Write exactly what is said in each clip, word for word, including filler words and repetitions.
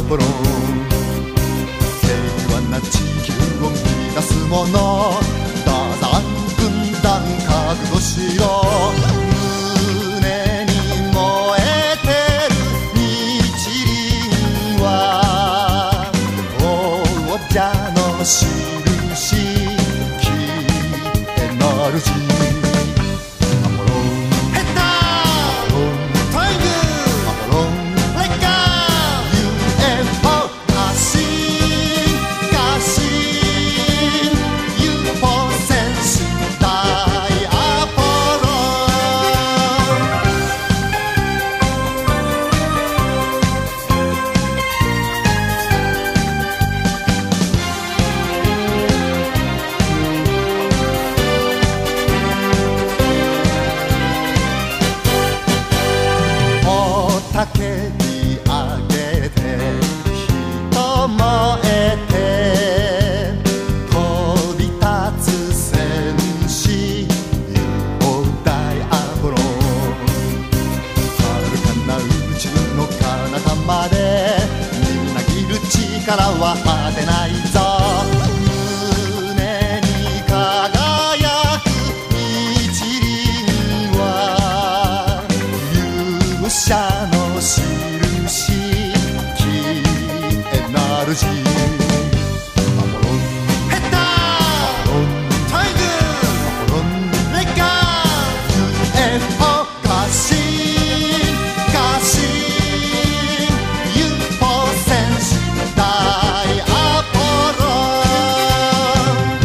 ポロン。平和な地球を生み出すもの、ダザン軍団覚悟しろ。胸に燃えてる日輪は王者の印、キエナルジー。叫び上げて人燃えて飛び立つ戦士、雄大アポロン。遥かな宇宙の彼方までみなぎる力は果てないぞ。胸に輝く一輪は勇者の印、キエナルジー。アポロンヘッダー、アポロンタイグー、アポロンレッガー、 ユーエフオー 過信過信、 ユーフォー 戦士大アポロン。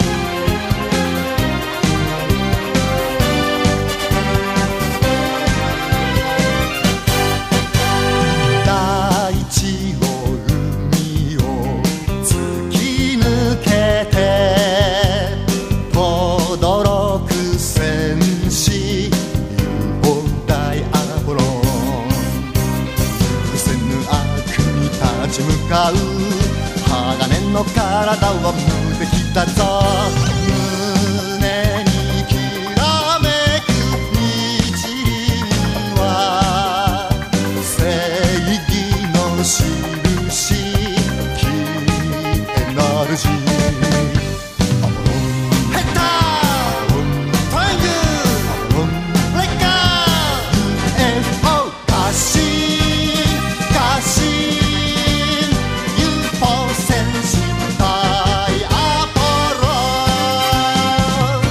大地を海を突き抜けて轟く戦士、雄大アポロン。許せぬ悪に立ち向かう鋼の体は無敵だぞ。胸にきらめく日輪は正義の印、キエナルジー。アポロンヘッダー、アポロンタイグー、アポロンレッガー、 ユーエフオー 過信過信、 ユーフォー 戦士大アポロン。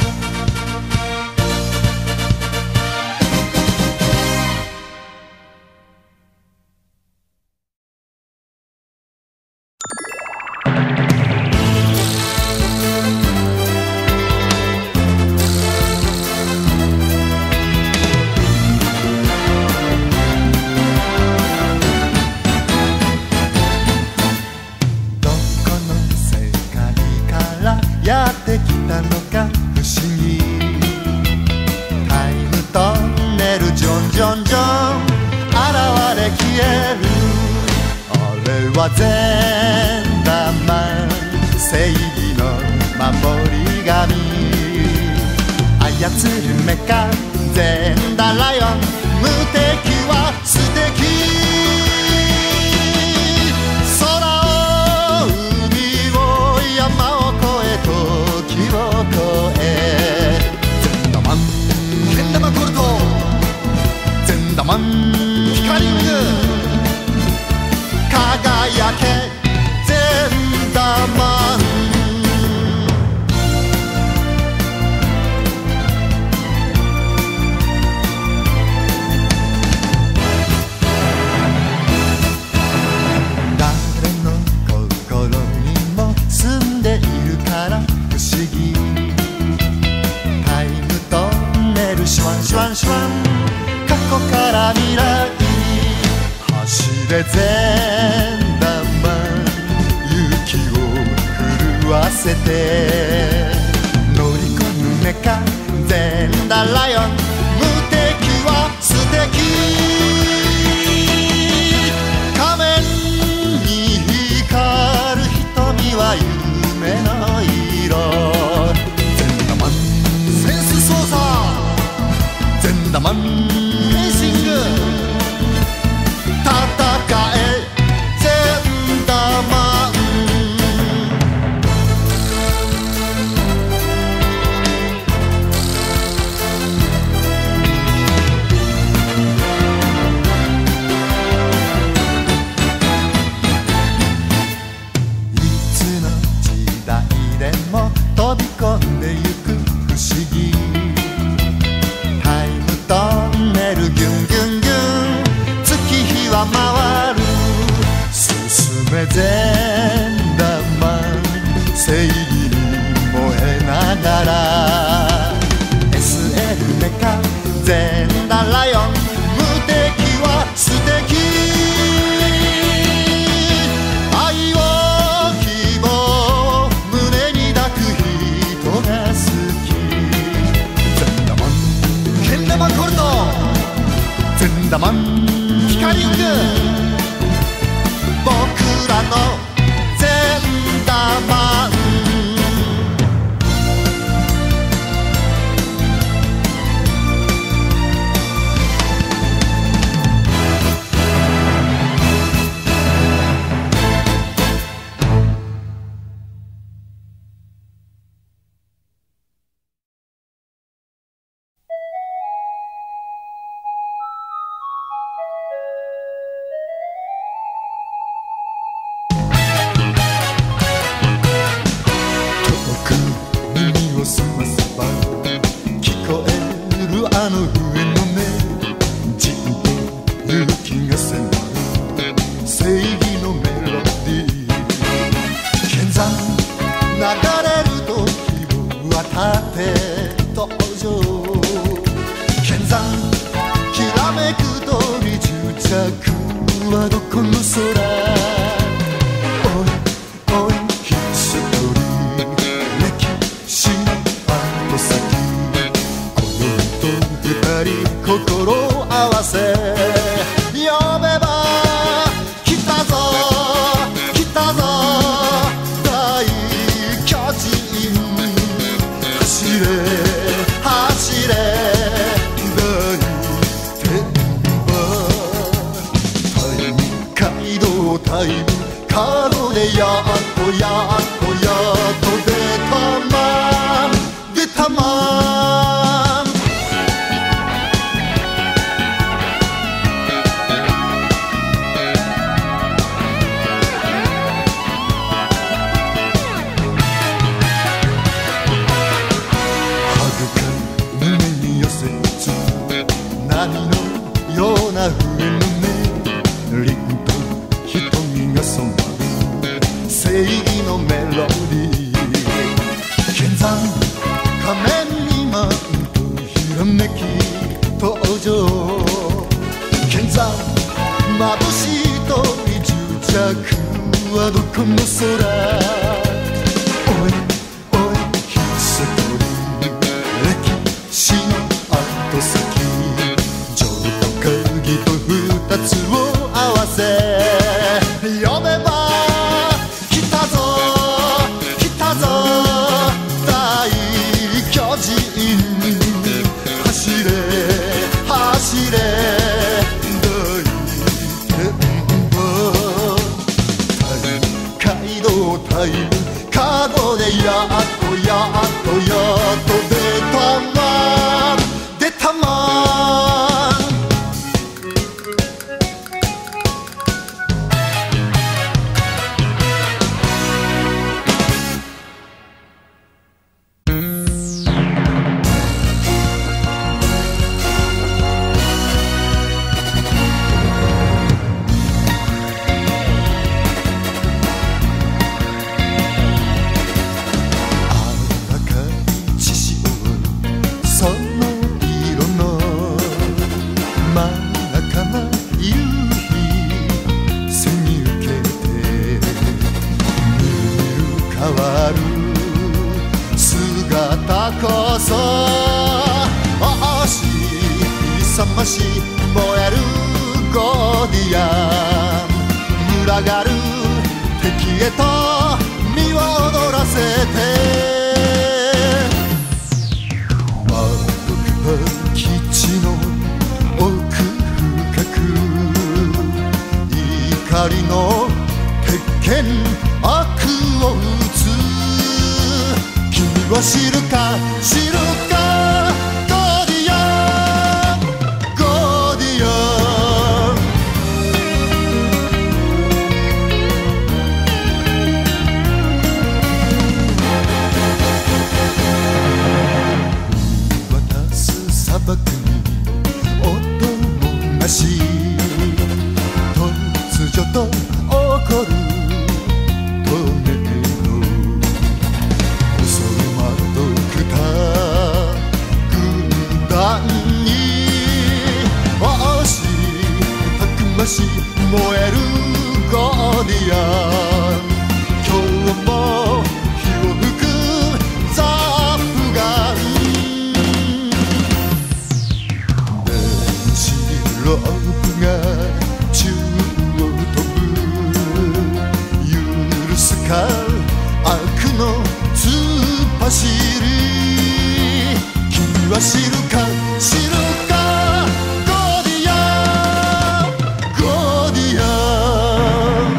どこの世界からやってきたのか不思議。タイムトンネルジョンジョンジョン、現れ消える。あれはゼンダーマン、正義の守り神。操るメカゼンダーライオン、無敵は素敵。空を海を山を越え時を越え、ゼンダーマンけん玉コルト、ゼンダーマンピカリング、輝けゼンダーマン。誰の心にも住んでいるから不思議。タイムトンネルシュワンシュワンシュワン、過去から未来走れゼンダーマン、勇気を震わせて乗り込むメカゼンダーライオン、無敵は素敵。仮面に光る瞳は夢の色。ゼンダーマンセンス操作、ゼンダーマンフェンシング、戦えゼ夢善玉正義に燃えながら エスエル メカゼンダライオン無敵は素敵愛を希望胸に抱く人が好きゼンダマンケンダマンコルトゼンダマンヒカリング僕らのゼンダマンあの笛の音じっと勇気が迫る正義のメロディー剣山流れる時は盾登場剣山きらめく鳥執着はどこの空おいおいひとり歴史の後先二人心合わせ呼べば来たぞ来たぞ大巨人走れ走れ大天馬タイム街道タイムカードでやっとやっとやっと出たまん出たまん波のような笛の音凛と瞳が染まる正義のメロディー剣山仮面に舞うとひらめき登場剣山眩しい鳥執着はどこの空おいおいひとり歴史の後先鍵と二つを合わせ呼べば来たぞ来たぞ大巨人走れ走れ大天馬タイム街道タイムカゴでやっとやっとやっと出たまん出たまん姿こそ惜しい勇ましい燃えるゴーディアン群がる敵へと身を躍らせて基地の奥深く怒りの鉄拳悪を打つ君は知るか知るかゴーディアンゴーディアン見渡す砂漠に音もなし突如と起こるーディアン、今日も火を吹くザ・アフガン、電子ロープが宙を飛ぶ、許すか悪の突っ走り、君は知るか知るかゴーディアン、ゴーディアン、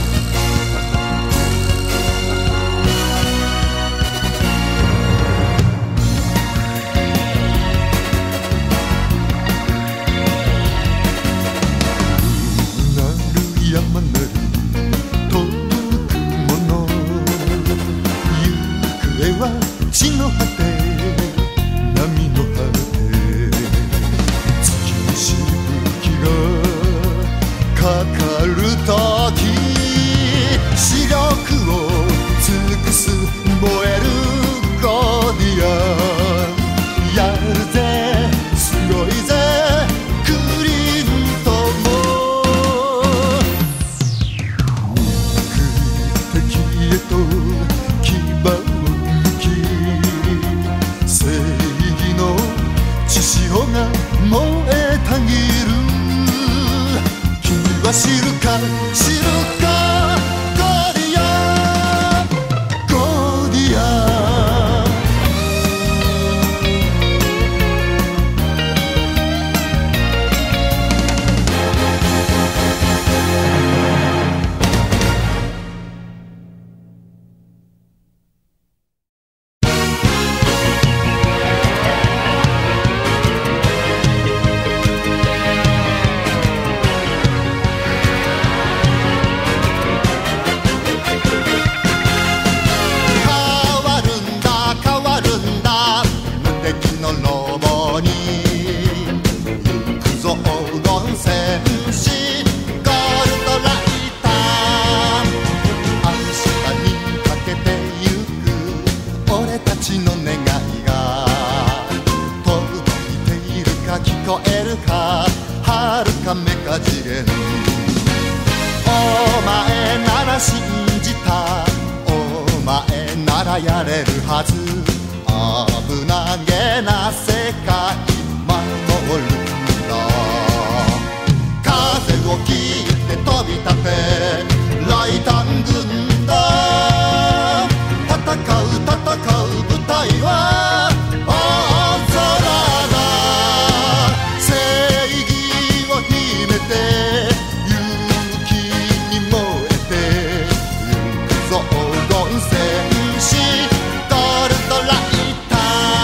なる山なり遠くもの行方は地の果て波の果て、月にしぶきがかかるとき、視力を尽くす燃えるゴーディアン、やるぜすごいぜクリントンも、憎い敵へと牙を向き、正義の血潮が燃えたぎる、君は知るか知るかゴーディアン、ゴーディアン、変わるんだ変わるんだ無敵のロボに、行くぞ黄金戦士ゴールドライター、明日にかけてゆく俺たちの願いが届いているか聞こえるか、遥かメカ次元、お前なら信じた、お前ならやれるはず、危なげな世界守るんだ、風を切って飛び立てライタン軍だ、戦う戦う舞台は大空だ、正義を秘めて勇気に燃えてゆくぞ黄金戦士ゴールドライタ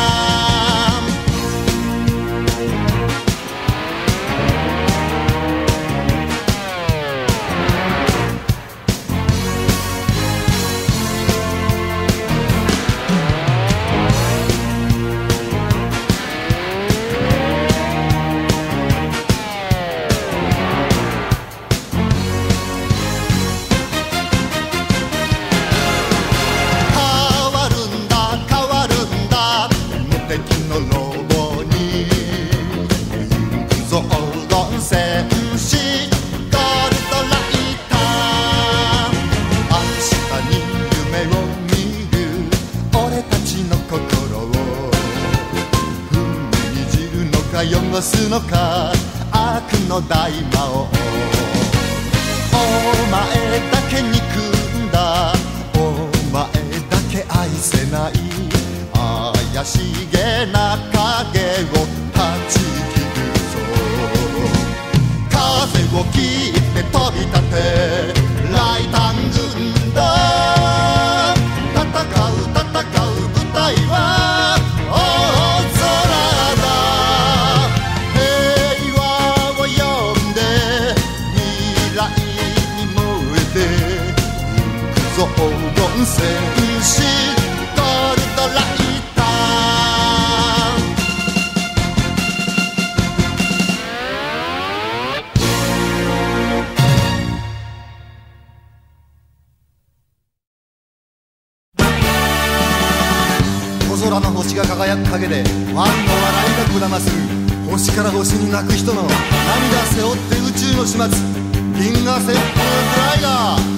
変わるんだ変わるんだ無敵のロボに、行くぞ黄金戦士ゴールドライター、明日に夢を見る俺たちの心を踏みにじるのか汚すのか悪の大魔王、お前だけ憎んだ、お前だけ愛せない怪しげな影を断ち切るぞ、風を切って飛び立てライタン軍だ、戦う戦う舞台は大空だ、平和を呼んで未来に燃えてゆくぞ黄金戦士ゴールドライター、小空の星が輝く陰でファンの笑いがこだまする、星から星に泣く人の涙背負って宇宙の始末、銀河旋風グライダー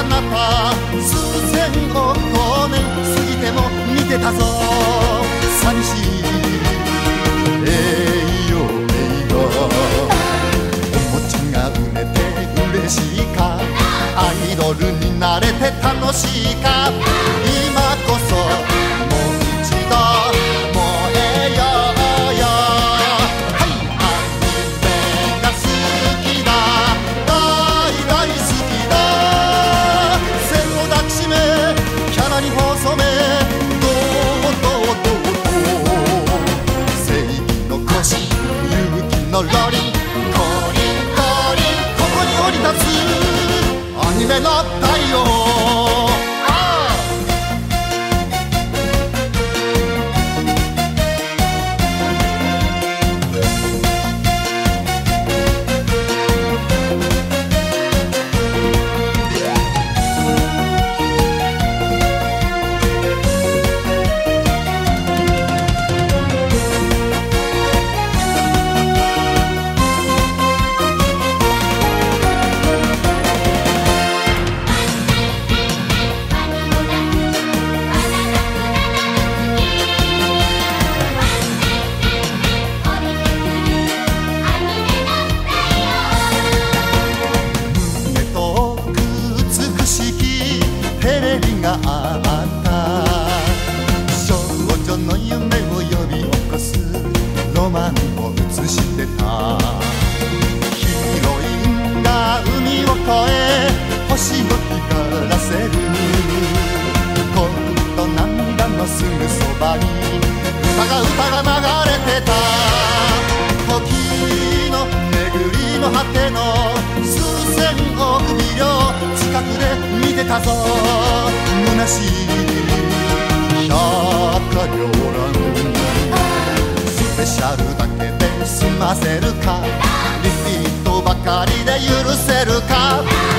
彼方数千億光年過ぎても見てたぞ寂しい栄養映画おもちゃが売れて嬉しいかアイドルになれて楽しいか今こそもう一度燃えようよはいアニメが好きだ大大好きだ線を抱きしめキャラに細めどうどうどうどう正義の腰勇気のロリンコリンコリンここに降り立つアニメの太陽があった少女の夢を呼び起こすロマンを映してたヒロインが海を越え星を光らせる恋と涙のすぐそばに歌が歌が流れてた時の巡りの果ての数千億微量近くで見てたぞ虚しい百花繚乱スペシャルだけで済ませるかリピートばかりで許せるか